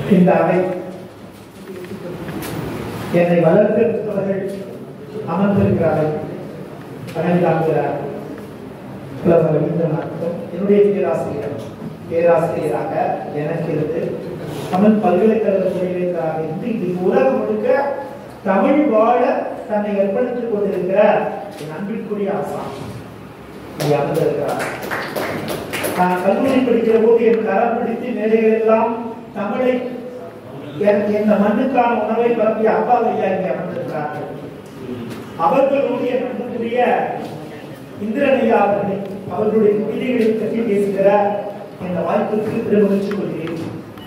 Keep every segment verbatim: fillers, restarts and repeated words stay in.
இந்த அவை என்னை வளர்த்தெடுத்தவர்கள் அமர்ந்திருக்கிறார்கள். பன்னெண்டாங்கிறார் புலவர் ரவீந்திரநாத்தும் என்னுடைய பேராசிரியர் பேராசிரியராக எனக்கு இருந்து தமிழ் பல்கலைக்கழக துறையிலேயே இருந்து இது உலகம் முழுக்க தமிழ் வாழ தன்னை அர்ப்பணித்துக் கொண்டிருக்கிற என் அன்பிற்குரிய ஆசான் அமர்ந்திருக்கிறார். நான் கல்லூரி படிக்கிற போது என் கரம் பிடித்து மேடைகள் எல்லாம் தமிழை இந்த மண்ணுக்கான உணவை பரப்பிய அப்பா ஐயா இங்கே அமர்ந்திருக்கிறார்கள். அவர்களுடைய நண்புக்குரிய இந்திரனையா அவர்கள் அவர்களுடைய கவிதைகளை பற்றி பேசுகிற இந்த வாய்ப்புக்கு பெருமகிழ்ச்சி கொள்கிறேன்.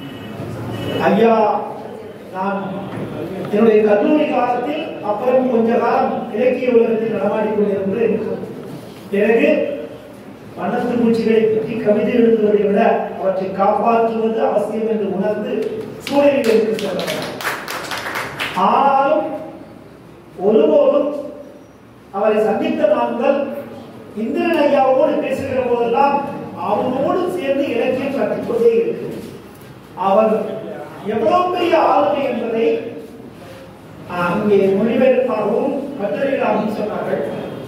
ஐயா, நான் என்னுடைய கல்லூரி காலத்தில் அப்புறம் கொஞ்ச காலம் இலக்கிய உலகத்தில் நடமாடிக் கொண்டிருந்து பிறகு வண்ணத்து பூச்சிகளை பற்றி கவிதை எழுதுவதை விட அவற்றை காப்பாற்றுவது அவசியம் என்று உணர்ந்து சூழலிற்கு சென்றனர். ஆனாலும் ஒருபோதும் அவரை சந்தித்த நாங்கள் இந்திரன் ஐயாவோடு பேசுகிற போதெல்லாம் அவனோடு சேர்ந்து இலக்கியம் கற்றுக்கொண்டே இருக்கு. அவர் எவ்வளவு பெரிய ஆளுமை என்பதை அங்கே மொழிபெயர்ப்பாகவும் கட்டுரைகளாகவும் சொன்னார்கள்.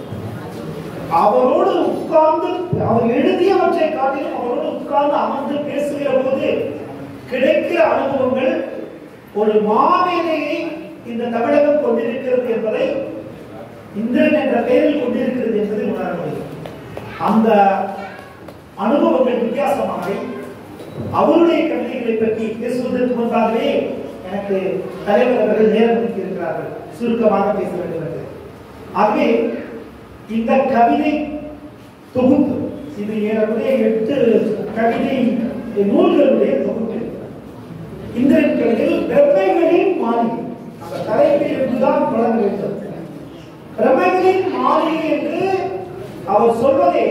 அவரோடு உட்கார்ந்து அவர் எழுதியவற்றை காட்டிலும் அவரோடு உட்கார்ந்து அமர்ந்து பேசுகிற போது கிடைக்கிற அனுபவங்கள் ஒரு மாமேதையை இந்த தமிழகம் கொண்டிருக்கிறது என்பதை இந்திரன் என்ற பெயரில் கொண்டிருக்கிறது என்பதை உணர முடியும். அந்த அனுபவங்கள் வித்தியாசமாக அவருடைய கவிதைகளை பற்றி பேசுவதற்கு முன்பாகவே எனக்கு தலைவர் அவர்கள் நேரம் ஒதுக்கி இருக்கிறார்கள் சுருக்கமாக பேச வேண்டும் என்று. ஆகவே இந்த கவிதை தொகுப்பு இது ஏறக்குறைய எட்டு கவிதை நூல்களுடைய தொகுப்பு. இந்திரன் கவிதையில் பிரமைகளின் மாளிகை அந்த தலைப்பில் இருந்துதான் தொடங்க வேண்டும். பிரமைகளின் மாளிகை என்று அவர் சொல்வதே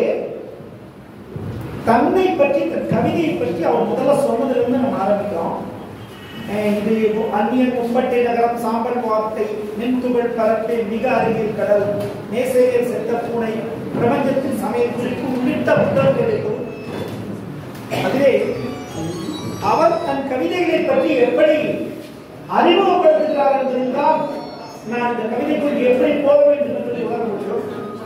தன்னை பற்றி கவிதையை பற்றி அவர் முதல்ல சொன்னதிலிருந்து நம்ம ஆரம்பிக்கிறோம். இது அந்நியன் மும்பட்டை நகரம் சாம்பல் வார்த்தை மின்துகள் பரப்பை மிக அருகில் கடல் நேசையில் செத்த பூனை பிரபஞ்சத்தின் சமயம் குறிப்பு உள்ளிட்ட புத்தகங்களை அதிலே அவர் தன் கவிதைகளை பற்றி எப்படி அறிமுகப்படுத்துகிறார் என்பதுதான் நான் இந்த கவிதைக்குள் எப்படி போக வேண்டும் என்று உணர முடியும்.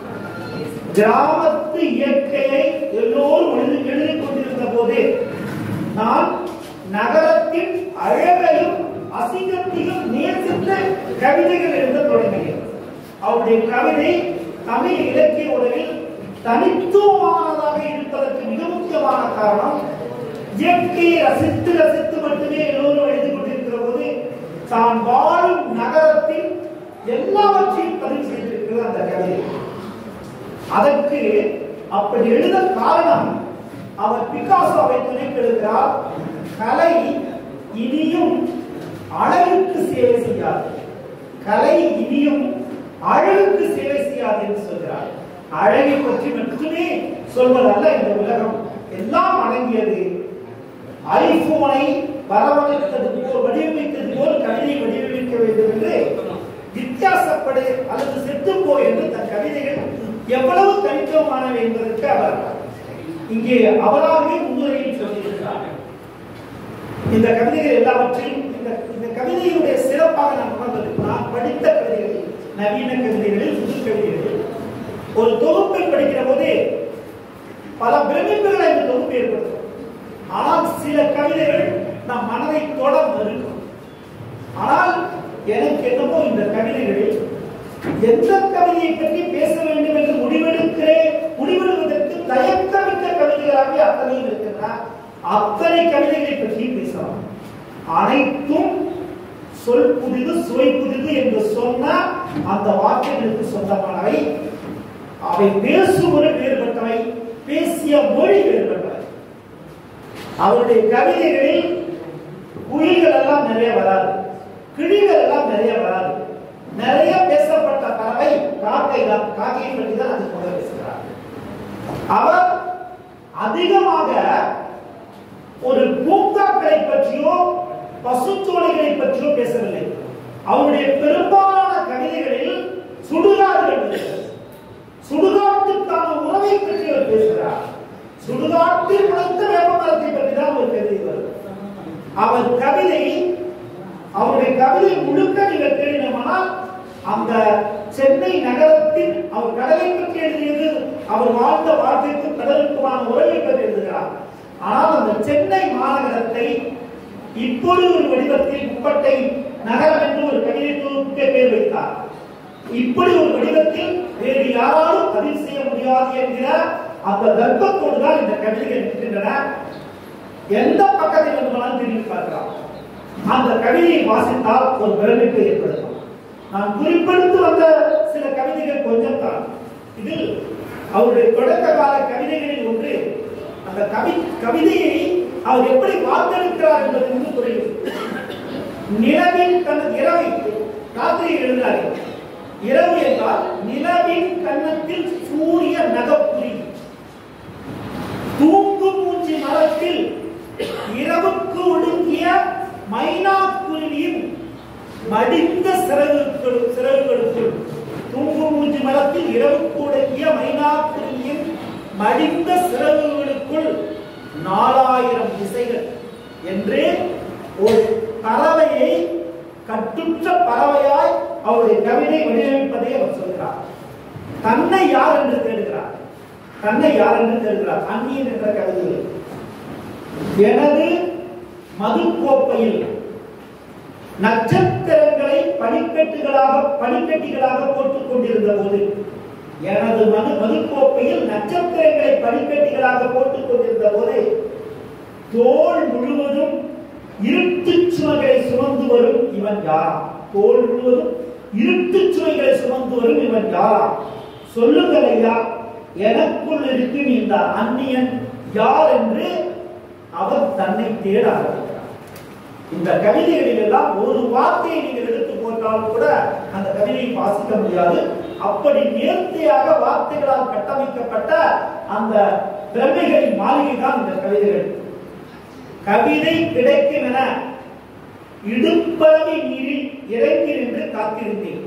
கிராமத்து இயற்கையை எல்லோரும் எழுதிக் கொண்டிருந்த போது நான் நகரத்தின் அழகையும் அசிங்கத்தையும் நேசித்த கவிதைகள் எழுத தொடங்கினேன். அவருடைய கவிதை தமிழ் இலக்கிய உலகில் தனித்துவமானதாக இருப்பதற்கு மிக முக்கியமான காரணம் இயற்கையை ரசித்து ரசித்து மட்டுமே எல்லோரும் எழுதி கொண்டிருக்கிற போது தான் வாழும் நகரத்தின் எல்லாவற்றையும் பதிவு செய்திருக்கிறது அந்த கவிதை. அதற்கு அப்படி எழுத காரணம் அவர் பிகாசோவை துணைக்கு எழுதுகிறார். கலை இனியும் அழகுக்கு சேவை செய்யாது, கலை இனியும் அழகுக்கு சேவை செய்யாது என்று சொல்கிறார். அழகை பற்றி மட்டுமே சொல்வதல்ல இந்த உலகம், எல்லாம் அடங்கியது. ஐபோனை வரவழைத்தது போல் வடிவமைத்தது போல் கவிதை வடிவமைக்க வேண்டும் என்று வித்தியாசப்படு அல்லது செத்து போய் என்று தன் கவிதைகள் எவ்வளவு தனித்துவமானவை என்பதற்கு அவர் இங்கே அவராகவே முன்னுரையில் சொல்லியிருக்கிறார். இந்த கவிதைகள் எல்லாவற்றையும் இந்த கவிதையுடைய சிறப்பாக நான் உணர்ந்தது, நான் படித்த கவிதைகளில் நவீன கவிதைகளில் புது கவிதைகளில் ஒரு தொகுப்பை படிக்கிற போதே பல பிரமிப்புகளை இந்த தொகுப்பு ஏற்படுத்தும். ஆனால் சில கவிதைகள் நம் மனதை தொட மறுக்கும். ஆனால் எனக்கு என்னமோ இந்த கவிதைகளில் எந்த கவிதையை பற்றி பேச வேண்டும் என்று முடிவெடுக்கிறேன் முடிவெடுவதற்கு தயக்கமிக்க கவிதைகளாக அத்தனையும் இருக்கின்றன. அத்தனை கவிதைகளை பற்றி பேசலாம். அனைத்தும் சொல் புதிது சுவை புதிது என்று சொன்ன அந்த வார்த்தைகளுக்கு சொந்தமானவை. அவை பேசுவது வேறுபட்டவை, பேசிய மொழி வேறுபட்டவை. அவருடைய கவிதைகளில் குயில்கள் எல்லாம் நிறைய வராது, கிளிகள் எல்லாம் நிறைய வராது. நிறைய பேசப்பட்ட பறவை காக்கை தான். காக்கையை பற்றி தான் அது கூட பேசுகிறார். அவர் அதிகமாக ஒரு பூங்காக்களை பற்றியோ பசுத்தோலைகளை பற்றியோ பேசவில்லை. அவருடைய பெரும்பாலான கவிதைகளில் சுடுகாடுகள், சுடுகாட்டுக்கான உறவை பற்றி அவர் பேசுகிறார். சுடுகாட்டில் முளைத்த வேப்பமரத்தை பற்றி தான் ஒரு கவிதை வருது. அவர் கவிதை, அவருடைய கவிதை முழுக்க நீங்கள் தேடினோம்னால் அந்த சென்னை நகரத்தில் அவர் கடலை பற்றி எழுதியது, அவர் வாழ்ந்த வாழ்க்கைக்கு கடலுக்குமான உறவை பற்றி எழுதுகிறார். ஆனால் அந்த சென்னை மாநகரத்தை இப்பொழுது ஒரு வடிவத்தில் முப்பட்டை நகரம் என்று ஒரு கவிதை தொகுப்புக்கு பேர் வைத்தார். இப்படி ஒரு வடிவத்தில் வேறு யாராலும் பதிவு செய்ய முடியாது என்கிற அந்த தர்க்கத்தோடு தான் இந்த கவிதைகள் இருக்கின்றன. எந்த பக்கத்தில் வேண்டுமானாலும் திரும்பி பார்க்கலாம். அந்த கவிதையை வாசித்தால் ஒரு பிரமிப்பை ஏற்படுத்தும். நான் குறிப்பிட்டு வந்த சில கவிதைகள் கொஞ்சம் தான். இதில் அவருடைய தொடக்க கால கவிதைகளில் ஒன்று, அந்த கவி கவிதையை அவர் எப்படி வார்த்தெடுக்கிறார் என்பது வந்து புரியும். நிலவின் கண் இரவை ராத்திரி எழுந்தார். இரவு என்றால் நிலவின் கன்னத்தில் சூரிய நகப்புரி, தூங்கு மூஞ்சி மரத்தில் இரவுக்கு ஒடுங்கிய மைனாக்குருவியின் மடிந்த சிறகுகள் சிறகுகளுக்குள், தூங்கு மூஞ்சி மரத்தில் இரவுக்கு ஒடுங்கிய மைனாக்குருவியின் மடிந்த சிறகுகளுக்குள் நாலாயிரம் திசைகள் என்று ஒரு பறவையை கட்டுற்ற பறவையாய் அவருடைய கவிதை வடிவமைப்பதை அவர் சொல்கிறார். தன்னை யார் என்று தேடுகிறார், தன்னை யார் என்று தேடுகிறார். அந்நியன் என்ற கவிதையில் எனது மதுக்கோப்பையில் நட்சத்திரங்களை பனிக்கட்டுகளாக பனிக்கட்டிகளாக போட்டுக் கொண்டிருந்த போது, எனது மது மதுக்கோப்பையில் நட்சத்திரங்களை பனிக்கட்டிகளாக போட்டுக் கொண்டிருந்த போது தோல் முழுவதும் இருட்டு சுமைகளை சுமந்து வரும் இவன் யாரா? தோல் முழுவதும் இருட்டு சுமைகளை சுமந்து வரும் இவன் யாரா? சொல்லுங்கள் ஐயா, எனக்குள் இருக்கும் இந்த அந்நியன் யார் என்று அவர் தன்னை தேட ஆரம்பிக்கிறார். இந்த கவிதைகளில் எல்லாம் ஒரு வார்த்தையை நீங்கள் எடுத்து போட்டாலும் கூட அந்த கவிதையை வாசிக்க முடியாது. அப்படி நேர்த்தியாக வார்த்தைகளால் கட்டமைக்கப்பட்ட அந்த பிரமைகளின் மாளிகை தான் இந்த கவிதைகள். கவிதை கிடைக்கும் என இடுப்பளவை நீரில் இறங்கி நின்று காத்திருந்தேன்.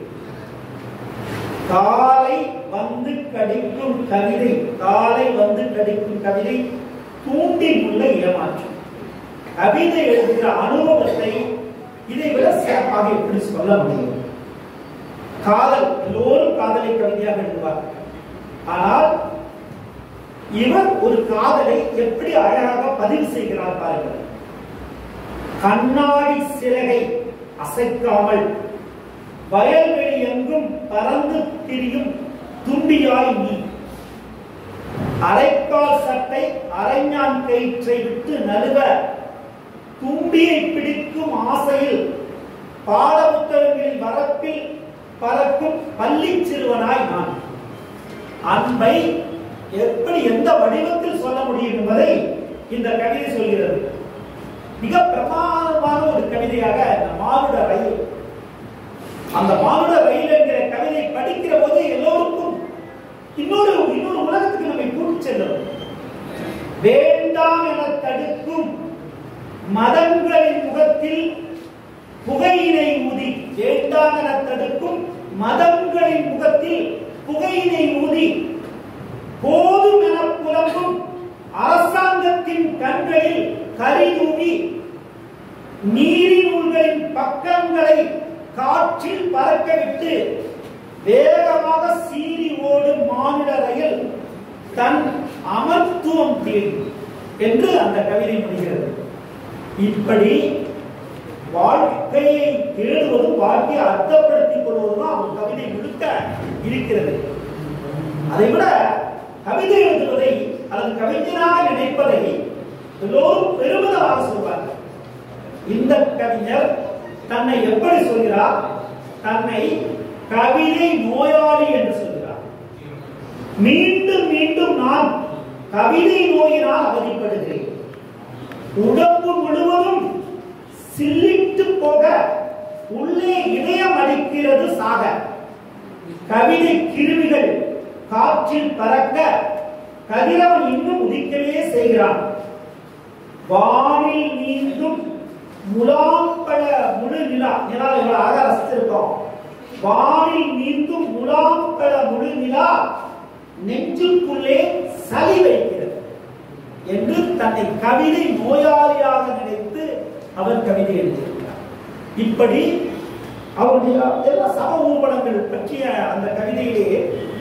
காலை வந்து கடிக்கும் கவிதை, காலை வந்து கடிக்கும் கவிதை தூண்டில் உள்ள ஏமாற்றம். கவிதை எழுதுகிற அனுபவத்தை இதை விட சிறப்பாக எப்படி சொல்ல முடியும்? காதல், எல்லோரும் காதலை கவிதையாக எழுதுவார். ஆனால் இவர் ஒரு காதலை எப்படி அழகாக பதிவு செய்கிறார் பாருங்கள். கண்ணாடி சிறகை அசைக்காமல் வயல்வெளி எங்கும் பறந்து திரியும் தும்பியாய் நீ, அரைக்கால் சட்டை அரைஞான் கயிற்றை விட்டு நழுவ தும்பியை பிடிக்கும் ஆசையில் பாடப்புத்தகங்களில் வரப்பில் பறக்கும் பள்ளி சிறுவனாய் நான். அன்பை எப்படி எந்த வடிவத்தில் சொல்ல முடியும் என்பதை இந்த கவிதை சொல்கிறது. மிக பிரமாதமான ஒரு கவிதையாக இந்த மானுட ரயில், அந்த மானுட ரயில் என்கிற கவிதை படிக்கிற போது எல்லோருக்கும் இன்னொரு இன்னொரு உலகத்துக்கு நம்மை கூட்டி செல்லும். வேண்டாம் என தடுக்கும் மதங்களின் முகத்தில் புகையினை ஊதி, வேண்டாம் என தடுக்கும் மதங்களின் முகத்தில் புகையினை ஊதி போதும் என புலம்பும் அரசாங்கத்தின் கண்களில் கரிதூவி நீரின் உள்களின் பக்கங்களை காற்றில் பறக்கவிட்டு வேகமாக சீறி ஓடும் மானுட ரயில் தன் அமர்த்துவம் தேடி என்று அந்த கவிதை முடிகிறது. இப்படி வாழ்க்கையை தேடுவதும் வாழ்க்கையை அர்த்தப்படுத்திக் கொள்வதும் அவர் கவிதை முழுக்க இருக்கிறது. அதை விட கவிதை எழுதுவதை அல்லது கவிஞராக நினைப்பதை எல்லோரும் பெருமிதமாக சொல்வார்கள். இந்த கவிஞர் தன்னை எப்படி சொல்கிறார்? தன்னை கவிதை நோயாளி என்று சொல்கிறார். மீண்டும் மீண்டும் நான் கவிதை நோயினால் அவதிப்படுகிறேன். உடம்பு முழுவதும் சில்லிட்டு போக உள்ளே இதயம் அடிக்கிறது சாக. கவிதை கிருமிகள் காற்றில் பறக்க கதிரவன் இன்னும் உதிக்கவே செய்கிறான். வானில் நீந்தும் முலாம்பழ முழு நிலா, நிலா இவ்வளவு ரசித்திருக்கோம். வானில் நீந்தும் முலாம்பழ முழு நிலா நெஞ்சுக்குள்ளே சளி வைக்கிறது என்று தன்னை கவிதை நோயாளியாக நினைத்து அவர் கவிதை எழுதியிருக்கிறார். இப்படி அவருடைய எல்லா சம ஊர்வலங்கள் பற்றிய அந்த கவிதையிலே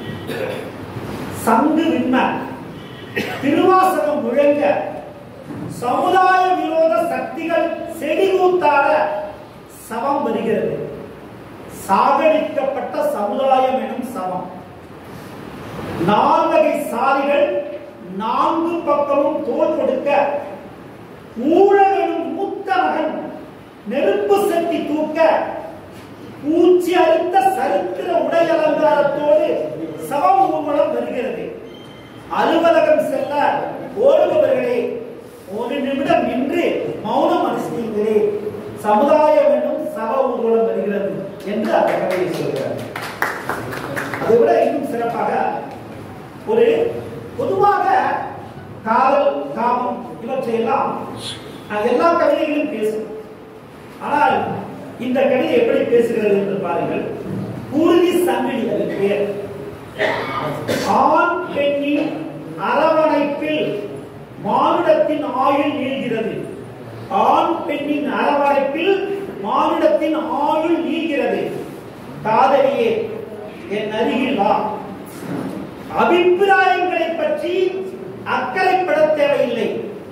சங்கு விண்ண திருவாசகம் முழங்க சமுதாய விரோத சக்திகள் செடிகூத்தாட சவம் வருகிறது. சாகடிக்கப்பட்ட சமுதாயம் எனும் சவம். நால்வகை சாதிகள் நான்கு பக்கமும் தோல் கொடுக்க ஊழல் எனும் மூத்த மகன் நெருப்பு சக்தி தூக்க பூச்சி அறுத்த சரித்திர உடை அலங்காரத்தோடு சவம் ஊர்வலம் வருகிறது. அலுவலகம் செல்ல ஓடுபவர்களே ஒரு நிமிடம் நின்று மௌனம் அனுஷ்டிங்களே, சமுதாயம் என்னும் சவ ஊர்வலம் வருகிறது என்று அந்த கவிதை சொல்கிறார். அதை விட இன்னும் சிறப்பாக ஒரு பொதுவாக காதல் காமம் இவற்றையெல்லாம் எல்லா கவிதைகளும் பேசும். ஆனால் இந்த கவிதை எப்படி பேசுகிறது என்று பாருங்கள். குருதி சங்கிலி அது பெயர். ஆண் பெண்ணின் அரவணைப்பில் மானுடத்தின் ஆயுள் நீள்கிறது. ஆண் பெண்ணின் அரவணைப்பில் மானுடத்தின் ஆயுள் நீள்கிறது. காதலியே என் அருகில் வா. அபிப்பிராயங்களை பற்றி அக்கறைப்பட தேவையில்லை.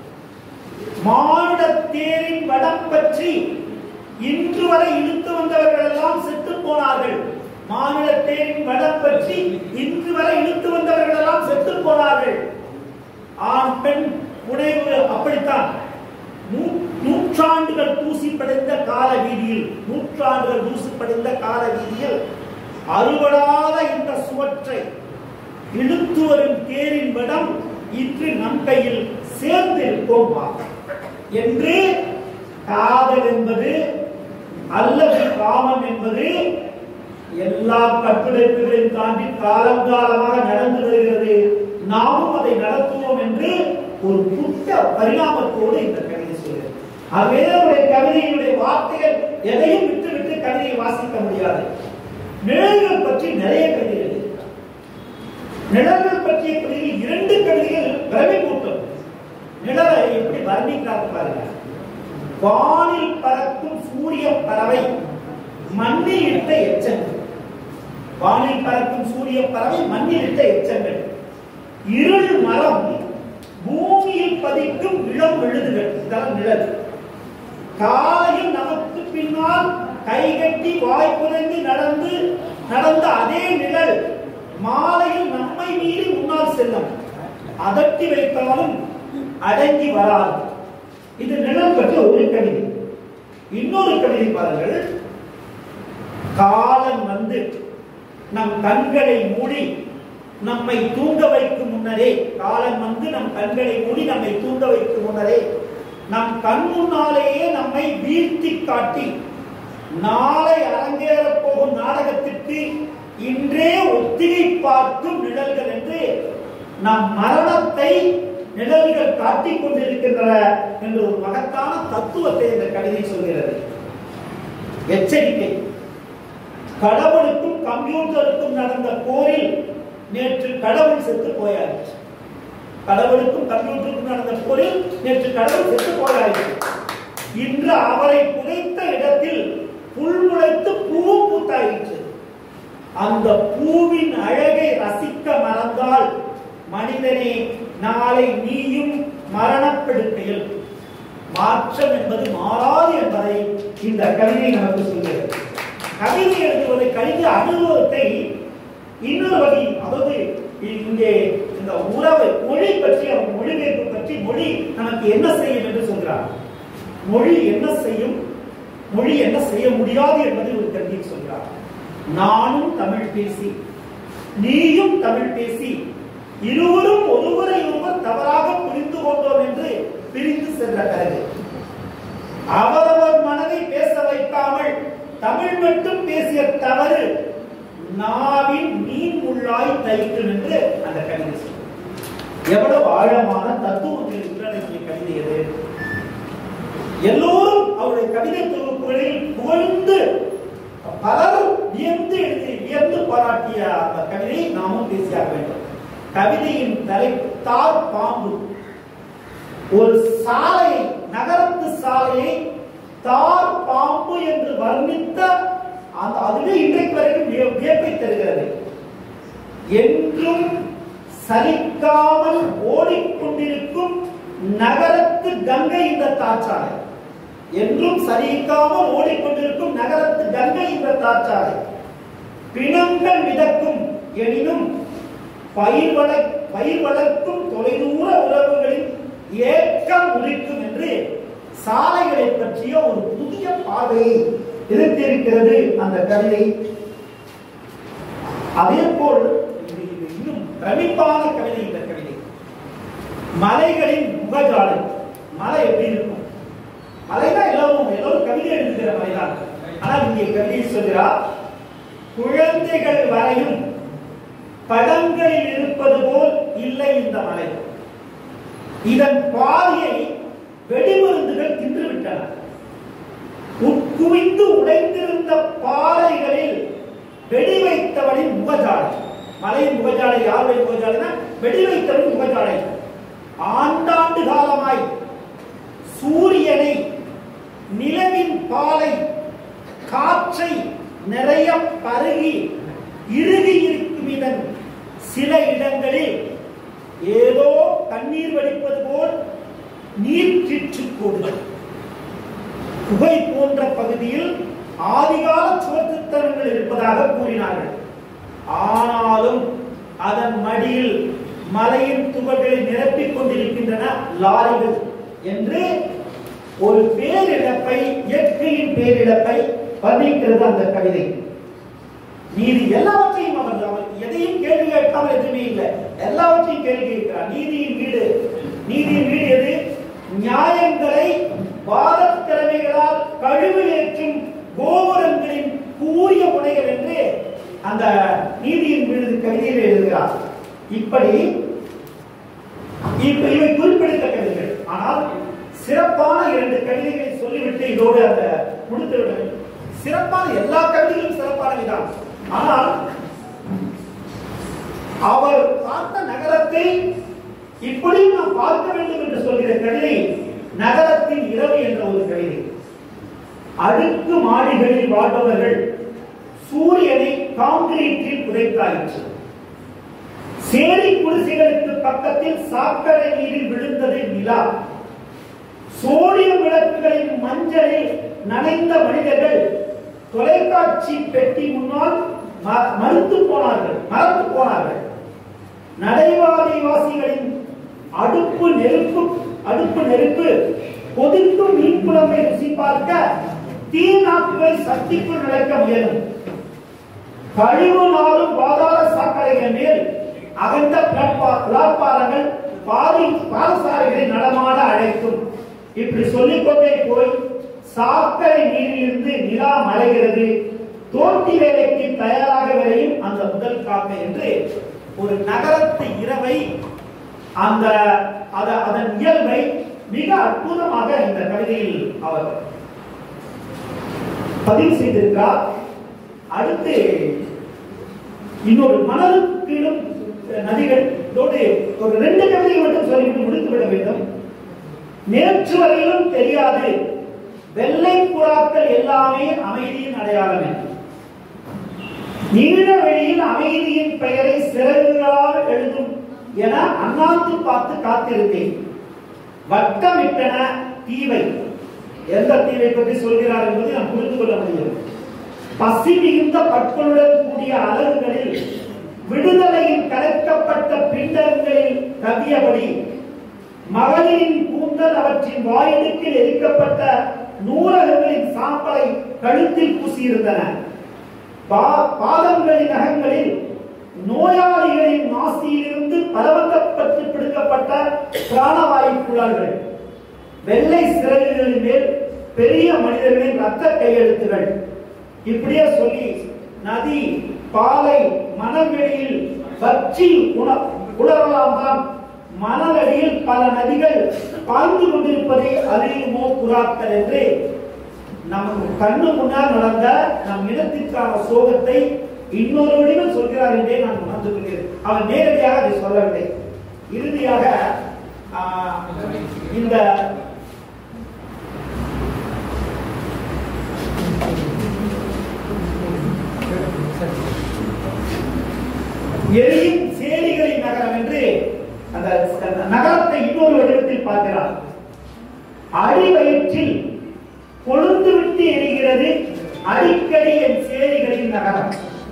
மானுட தேரின் வடம் பற்றி இன்று வரை இழுத்து வந்தவர்கள் எல்லாம் செத்து போனார்கள். மானுட தேரின் வடம் பற்றி இன்று வரை இழுத்து வந்தவர்கள் எல்லாம் செத்து போனார்கள். ஆண் பெண் உடைவு அப்படித்தான். நூற்றாண்டுகள் தூசி படைந்த கால வீதியில் நூற்றாண்டுகள் தூசி படைந்த கால வீதியில் அறுபடாத இந்த சுவற்றை இழுத்து வரும் தேரின் வடம் இன்று நம் கையில் சேர்ந்திருக்கும் என்று காதல் என்பது அல்லது காமம் என்பது எல்லா கட்டுரைப்புகளையும் தாண்டி காலங்காலமாக நடந்து வருகிறது. நாமும் அதை நடத்துவோம் என்று ஒரு புத்த பரிணாமத்தோடு இந்த கவிதை சொல்கிறது. அதே கவிதையினுடைய வார்த்தைகள் எதையும் விட்டு விட்டு கவிதையை வாசிக்க முடியாது. நிழல்கள் பற்றி நிறைய கவிதை எழுதியிருக்கிறார். நிழல்கள் பற்றிய கவிதையில் இரண்டு கவிதைகள் பிரமை கூட்டம். நிழலை எப்படி வர்ணிக்கிறார் பாருங்க. வானில் பறக்கும் சூரிய பறவை மண்ணில் இட்ட எச்சங்கள். வானில் பறக்கும் சூரிய பறவை மண்ணில் இட்ட எச்சங்கள். இருள் மரம் பூமியில் பதிக்கும் இளம் விழுதுகள். இதெல்லாம் நிழல். காலையில் நமக்கு பின்னால் கைகட்டி வாய் புரண்டு நடந்து நடந்த அதே நிழல் மாலையில் நம்மை மீறி முன்னால் செல்லும். அதட்டி வைத்தாலும் அடங்கி வராது. இது நிழல் பற்றி ஒரு கவிதை. இன்னொரு கவிதை பாருங்கள். காலம் வந்து நம் கண்களை மூடி நம்மை தூங்க வைக்கும் முன்னரே, காலம் வந்து நம் கண்களை மூடி நம்மை தூங்க வைக்கும் முன்னரே நம் கண் முன்னாலேயே நம்மை வீழ்த்தி காட்டி நாளை அரங்கேற போகும் நாடகத்திற்கு இன்றே ஒத்திகை பார்க்கும் நிழல்கள் என்று நம் மரணத்தை நிழல்கள் காட்டிக் கொண்டிருக்கின்றன என்ற ஒரு மகத்தான தத்துவத்தை இந்த கவிதை சொல்கிறது. எச்சரிக்கை. கடவுளுக்கும் கம்ப்யூட்டருக்கும் நடந்த போரில் நேற்று கடவுள் செத்து போயாச்சு. கடவுளுக்கும் கம்ப்யூட்டருக்கும் நடந்த போரில் நேற்று கடவுள் செத்து போயாச்சு. இன்று அவரை புதைத்த இடத்தில் புல் முளைத்து பூ பூத்தாயிற்று. அந்த பூவின் அழகை ரசிக்க மறந்தால் மனிதனே நாளை நீயும் மரணப்படுக்கையில். மாற்றம் என்பது மாறாது என்பதை இந்த கவிதை நமக்கு சொல்கிறது. கவிதை எழுதுவதை கவிதை அனுபவத்தை இன்னொரு வகை, அதாவது இங்கே இந்த உறவு மொழி பற்றி அவர் மொழிபெயர்ப்பு பற்றி மொழி நமக்கு என்ன செய்யும் என்று சொல்கிறார். மொழி என்ன செய்யும், மொழி என்ன செய்ய முடியாது என்பதை ஒரு கவிதையில் சொல்கிறார். நானும் தமிழ் பேசி நீயும் தமிழ் பேசி இருவரும் ஒருவரை ஒருவர் தவறாக புரிந்து கொண்டோம் என்று பிரிந்து சென்ற கருது. அவரவர் மனதை பேச வைக்காமல் தமிழ் மட்டும் பேசிய தவறு நாவின் மீன் உள்ளாய் தைத்து என்று அந்த கவிதை சொல்லுது. எவ்வளவு ஆழமான தத்துவங்கள் உள்ளடங்கிய கவிதை அது. எல்லோரும் அவருடைய கவிதை தொகுப்புகளில் புகழ்ந்து பலரும் வியந்து எழுதி வியந்து பாராட்டிய அந்த கவிதையை நாமும் பேசியாக வேண்டும். கவிதையின் தலைத்தார் பாம்பு. ஒரு சாலையை, நகரத்து சாலையை தார் பாம்பு என்று வர்ணித்த அந்த அதுவே இன்றைக்கு வரைக்கும் வியப்பை தருகிறது. என்றும் சலிக்காமல் ஓடிக்கொண்டிருக்கும் நகரத்து கங்கை இந்த தார்ச்சாலை. என்றும் சலிக்காமல் ஓடிக்கொண்டிருக்கும் நகரத்து கங்கை இந்த தார்ச்சாலை. பிணங்கள் மிதக்கும் எனினும் பயிர் வள பயிர் வளர்க்கும் தொலைதூர உறவுகளின் ஏக்கம் உரிக்கும் என்று சாலைகளை பற்றிய ஒரு புதிய பார்வையை எதிர்த்திருக்கிறது அந்த கவிதை. அதே போல் இன்னும் பிரமிப்பான கவிதை இந்த கவிதை. மலைகளின் முகஜாலை. மலை எப்படி இருக்கும்? மலைதான் எல்லாரும் எல்லாரும் கவிதை எழுதுகிற மலைதான். ஆனால் இங்கே கவிதை சொல்கிறார், குழந்தைகள் வரையும் படங்களில் இருப்பது போல் இல்லை இந்த மலை. இதன் பாதையை வெடிமருந்துகள் தின்றுவிட்டன. உட்குவிந்து உடைந்திருந்த பாறைகளில் வெடி வைத்தவனின் முகஜாலை. மலையின் முகஜாலை யாருடைய முகஜாலைனா வெடி வைத்தவனின் முகஜாலை. ஆண்டாண்டு காலமாய் சூரியனை, நிலவின் பாலை, காற்றை நிறைய பருகி இறுகி இருக்கும் இதன் சில இடங்களில் ஏதோ தண்ணீர் வடிப்பது போல் நீர் கிற்று கூடுதல். குகை போன்ற பகுதியில் ஆதிகால சுவர்த்தனங்கள் இருப்பதாக கூறினார்கள். ஆனாலும் அதன் மடியில் மலையின் துகள்களை நிரப்பிக் கொண்டிருக்கின்றன லாரிகள் என்று ஒரு பேரிழப்பை, இயற்கையின் பேரிழப்பை வர்ணிக்கிறது அந்த கவிதை. நீதி எல்லாவற்றையும் அவர் அவர் எதையும் கேள்வி கேட்காமல் எதுவுமே இல்லை, எல்லாவற்றையும் கேள்வி கேட்கிறார். நீதியின் வீடு, நீதியின் வீடு எது? நியாயங்களை வாதத்திறமைகளால் கழிவு ஏற்றும் கோபுரங்களின் கூறிய முனைகள் என்று அந்த நீதியின் வீடு கவிதையில் எழுதுகிறார். இப்படி இவை குறிப்பிடத்த கவிதைகள். ஆனால் சிறப்பான இரண்டு கவிதைகளை சொல்லிவிட்டு இதோடு அந்த முடித்து விட. சிறப்பான எல்லா கவிதைகளும் சிறப்பானவைதான். ஆனால் அவர் பார்த்த நகரத்தை இப்படி நாம் பார்க்க வேண்டும் என்று சொல்கிற கவிதை நகரத்தின் இரவு என்ற ஒரு கவிதை. அடுக்கு மாடிகளில் வாழ்பவர்கள் சூரியனை கான்கிரீட்டில் புதைத்தாயிற்று. சேரி குடிசைகளுக்கு பக்கத்தில் சாக்கடை நீரில் விழுந்தது நிலா. சோடியம் விளக்குகளின் மஞ்சளில் நனைந்த மனிதர்கள் தொலைக்காட்சி பெட்டி முன்னால் மறுத்து போனார்கள் மறந்து போனார்கள். நடைபாதைவாசிகளின் அடுப்பு நெருப்பு அடுப்பு நெருப்பு கொதிக்கும் மீன் குழம்பை ருசி பார்க்க தீ நாட்களை சக்திக்குள் நுழைக்க முயலும். கழிவு நாளும் பாதாள சாக்கடைகள் மேல் அகன்ற பிளாட்பாரங்கள் பாதி பாதசாலைகளை நடமாட அழைக்கும். இப்படி சொல்லிக்கொண்டே போய் சாக்கடை நீரிலிருந்து நிலா மலைகிறது. தோட்டி வேலைக்கு தயாராக விளையும் அந்த முதல் காக்கை என்று ஒரு நகரத்து இரவை, அந்த அதன் இயல்பை மிக அற்புதமாக இந்த கவிதையில் அவர் பதிவு செய்திருக்கிறார். அடுத்து இன்னொரு மணலுக்கிடும் நதிகள். இதோடு ஒரு ரெண்டு கவிதைகள் மட்டும் சொல்லிவிட்டு முடித்துவிட வேண்டும். நேற்று வரையிலும் தெரியாது வெள்ளை புறாக்கள் எல்லாமே அமைதியின் அடையாளமே. நீண்ட வெளியில் அமைதியின் பெயரை சிறகுகளால் எழுதும் என அண்ணாந்து பார்த்து காத்திருந்தேன். வட்டமிட்டன தீவை. எந்த தீவை பற்றி சொல்கிறார் என்பதை நாம் புரிந்து கொள்ள முடியும். பசி மிகுந்த பற்களுடன் கூடிய அலகுகளில் விடுதலையில் கலக்கப்பட்ட பிண்டங்களில் கவியபடி மகளிரின் கூந்தல் அவற்றின் வாயிடுக்கில் எரிக்கப்பட்ட நூலகங்களின் சாம்பலை கழுத்தில் பூசியிருந்தன. பாதங்களின் நகங்களில் நோயாளிகளின் நாசியிலிருந்து பலவந்தப்பட்டு பிடிக்கப்பட்ட பிராணவாயு குழாய்கள். வெள்ளை சிறகுகளின் மேல் பெரிய மனிதர்களின் ரத்த கையெழுத்துகள். இப்படியே சொல்லி நதி, பாலை, மணவெளியில் வற்றி உணரலாம் தான். மணலடியில் பல நதிகள் பாய்ந்து கொண்டிருப்பதை அறியுமோ புறாக்கள் என்று நமக்கு கண்ணு முன்னால் நடந்த நம் இனத்திற்கான சோகத்தை இன்னொரு வடிவில் சொல்கிறார் என்றே நான் உணர்ந்து கொள்கிறேன். அவர் நேரடியாக அதை சொல்லவில்லை. இறுதியாக இந்த எரியும் சேரிகளின் நகரம் என்று அந்த நகரத்தை இன்னொரு வடிவத்தில் பார்க்கிறார். அடிவயிற்றில் கொழுந்து விட்டு எரிகிறது அடிக்கடி என் சேரிகளின் நகரம்.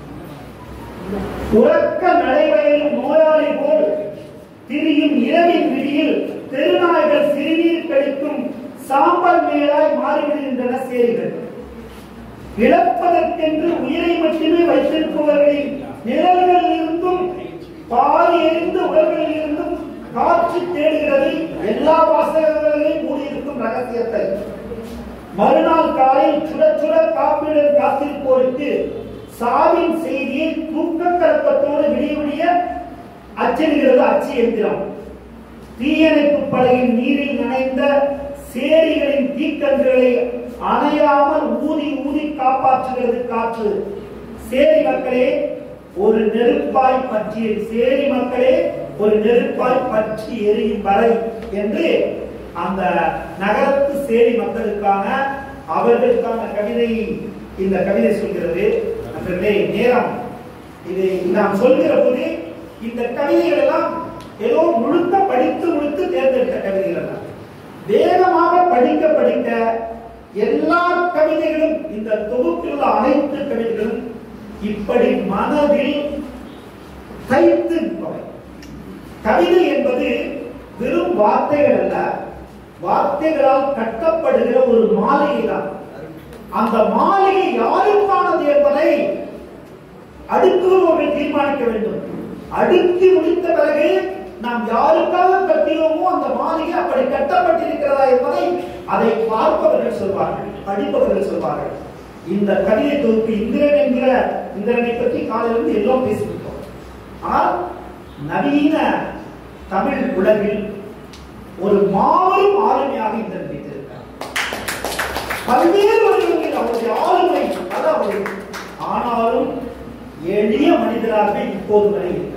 உறக்க நடைவயலும் நோயாளி போல் திரியும் இரவின் விடியில் தெருநாய்கள் சிறுநீர் கழிக்கும் சாம்பல் மேலாய் மாறிவிடுகின்றன சேரிகள். இழப்பதற்கென்று உயிரை மட்டுமே வைத்திருப்பவர்களின் நிழல்களில் இருந்தும் பாரி எரிந்து உடல்களில் இருந்தும் காற்று தேடுகிறது எல்லா வாசகங்களையும் மூடியிருக்கும் ரகசியத்தை. மறுநாள் காலையில் சுட சுட காப்பீடு காத்திருப்போருக்கு சாவின் செய்தியை தூக்க கலக்கத்தோடு விடிய விடிய அச்சிடுகிறது அச்சு எந்திரம். தீயணைப்பு படையின் நீரில் நனைந்த சேரிகளின் தீக்கன்றுகளை அணையாமல் ஊதி ஊதி காப்பாற்றுகிறது காற்று. சேரி மக்களே ஒரு நெருப்பாய் பற்றிய சேரி மக்களே ஒரு நெருப்பாய் பற்றி எரியும் வரை என்று அந்த நகரத்து சேரி மக்களுக்கான அவர்களுக்கான கவிதையை இந்த கவிதை சொல்கிறது. நேரம் இதை நாம் சொல்கிற போது இந்த கவிதைகள் எல்லாம் ஏதோ முழுக்க படித்து முழுத்து தேர்ந்தெடுத்த கவிதைகள் தான். வேகமாக படிக்க படிக்க எல்லா கவிதைகளும் இந்த தொகுப்பில் உள்ள அனைத்து கவிதைகளும் இப்படி மனதில் தைத்து நிற்பவை. கவிதை என்பது வெறும் வார்த்தைகள் அல்ல, வார்த்தைகளால் கட்டப்படுகிற ஒரு மாளிகை தான். அந்த மாளிகை யாருக்கானது என்பதை அடுக்குபவர்கள் தீர்மானிக்க வேண்டும். அடுக்கி முடித்த பிறகு நாம் யாருக்காக கட்டினோமோ அந்த மாளிகை அப்படி கட்டப்பட்டிருக்கிறதா என்பதை அதை பார்ப்பவர்கள் சொல்வார்கள், படிப்பவர்கள் சொல்வார்கள். இந்த கவிதை தொகுப்பு இந்திரன் என்கிற இந்திரனை பற்றி காலையிலிருந்து எல்லாம் பேசிவிட்டோம். ஆனால் நவீன தமிழ் உலகில் ஒரு மாபெரும் ஆளுமையாக இந்திரன் வைத்திருக்கிறார். பல்வேறு வழிகளில் அவருடைய ஆளுமை அதாவது, ஆனாலும் எளிய மனிதராக இப்போது வரை இருக்கிறார்.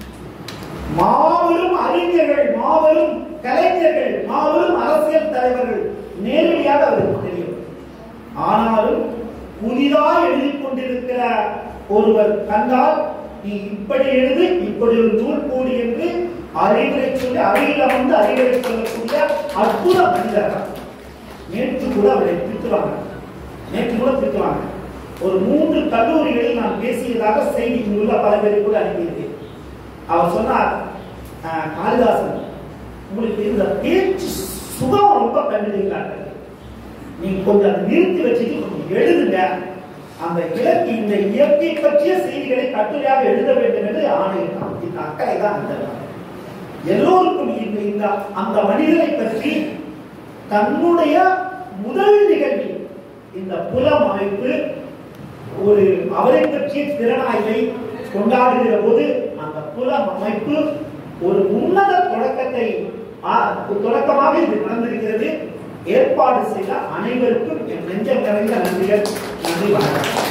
மாபெரும் அறிஞர்கள், மாபெரும் கலைஞர்கள், மாபெரும் அரசியல் தலைவர்கள் நேரடியாக அவருக்கு தெரியும். ஆனாலும் புதிதாக எழுதி கொண்டிருக்கிற ஒருவர் கண்டால் நீ இப்படி எழுது, இப்படி ஒரு நூல் கூடி என்று அறிவுரை சொல்லி அருகில் அமர்ந்து அறிவுரை சொல்லக்கூடிய அற்புத மனிதர். நேற்று கூட அவரை திட்டுவாங்க, நேற்று கூட திட்டுவாங்க. ஒரு மூன்று கல்லூரிகளில் நான் பேசியதாக செய்தி உள்ள பல பேருக்கு கூட அனுப்பியிருக்கேன். அவர் சொன்னார், காளிதாசன் உங்களுக்கு இந்த பேச்சு சுகம் ரொம்ப கண்டுகிறார்கள், நீங்க கொஞ்சம் அதை நிறுத்தி வச்சுட்டு கொஞ்சம் எழுதுங்க, அந்த இலக்கு இந்த இயற்கை பற்றிய செய்திகளை கட்டுரையாக எழுத வேண்டும் என்று ஆணையிட்டான். இந்த அக்கறை தான் அந்த எல்லோருக்கும் இந்த அந்த மனிதரை பற்றி தன்னுடைய முதல் நிகழ்வில் இந்த புலம் அமைப்பு ஒரு அவரை பற்றிய திறனாய்வை கொண்டாடுகிற போது அந்த புலம் அமைப்பு ஒரு உன்னத தொடக்கத்தை தொடக்கமாக இது நடந்திருக்கிறது. ஏற்பாடு செய்த அனைவருக்கும் என் நெஞ்சம் நிறைந்த நன்றிகள். நன்றி, வணக்கம்.